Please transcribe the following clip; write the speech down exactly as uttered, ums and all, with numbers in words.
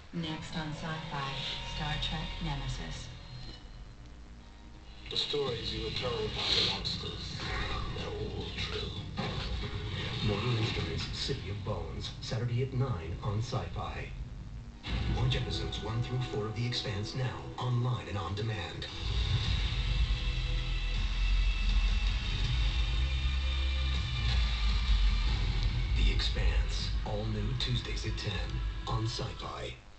Next on Sci-Fi, Star Trek Nemesis. The stories you were told about the monsters, they're all true. Mortal Instruments, City of Bones, Saturday at nine on Sci-Fi. Watch episodes one through four of The Expanse now, online and on demand. The Expanse, all new Tuesdays at ten on Sci-Fi.